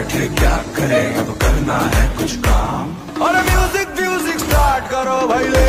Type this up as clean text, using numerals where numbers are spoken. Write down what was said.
बैठे क्या करे, अब करना है कुछ काम। और म्यूजिक म्यूजिक स्टार्ट करो भाई, ले